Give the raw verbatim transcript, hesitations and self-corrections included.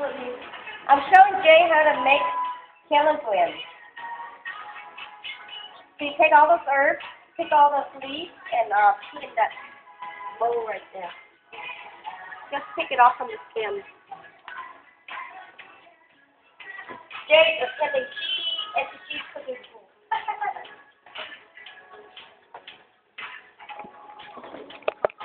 I'm showing Jay how to make keleguin. So you take all those herbs, pick all those leaves, and uh, put in that bowl right there. Just pick it off from the stem. Jay is getting